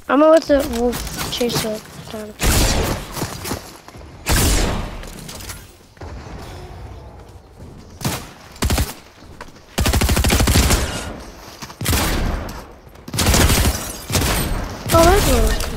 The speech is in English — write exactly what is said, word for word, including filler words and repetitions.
I'm gonna let the wolf chase it down. Oh, that's one.